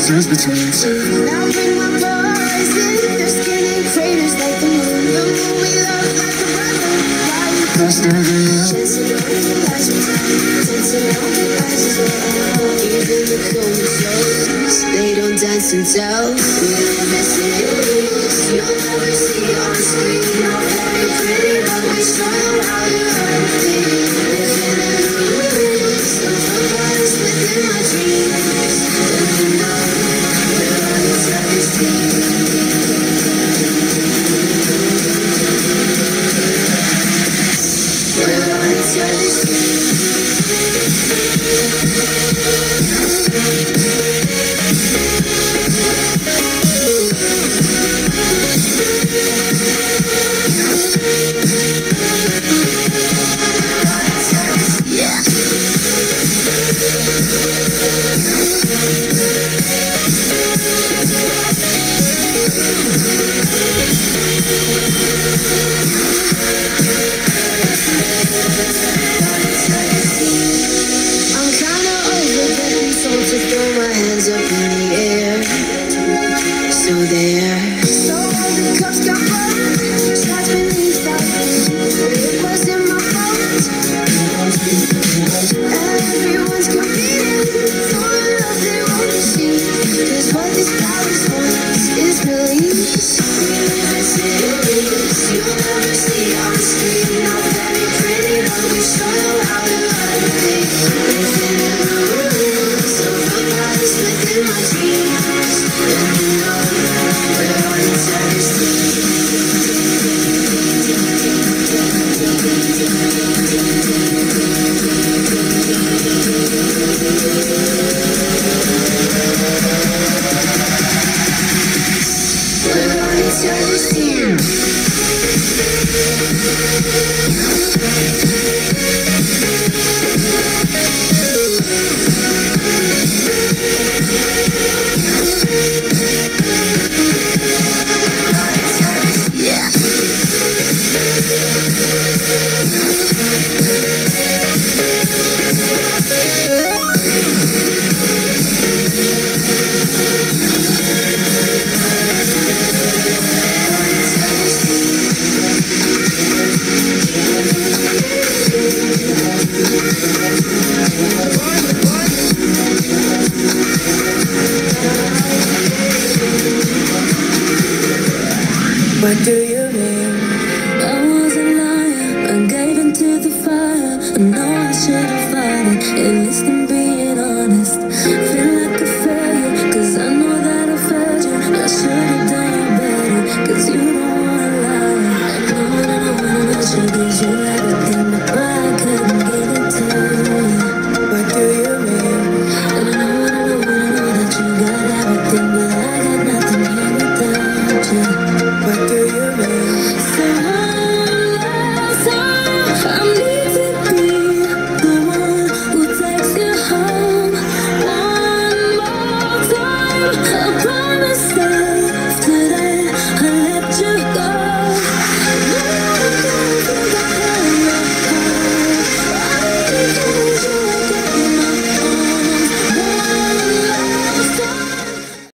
There's between two. Now bring my boys in. Their skin in craters like the moon. The moon we love like a brother. Why you Past every year. dancing on the eyes of time? Dancing on the eyes as well. Even the coldest souls, they don't dance and tell. We live in cities you'll never see on screen. Not very pretty, but we show you how to learn things. Living in the ruins of the past within my dreams. Looking up, we're on each other's team. We're on each other's team. I'm kinda over getting told to throw my hands up in the air. So there. So all the cups got burned. Shots beneath our feet. It wasn't my fault. Everyone's competing for the love they won't receive. 'Cause what this palace wants is release. We live in cities you'll never see on the screen. Not very pretty, but we show you how to learn things. Living in the ruins of the palace within my dreams. Looking up, we're on each other's team. We're on each other's team. What do you mean? I was a liar, I gave into the fire. I know I should have fought it, at least I'm being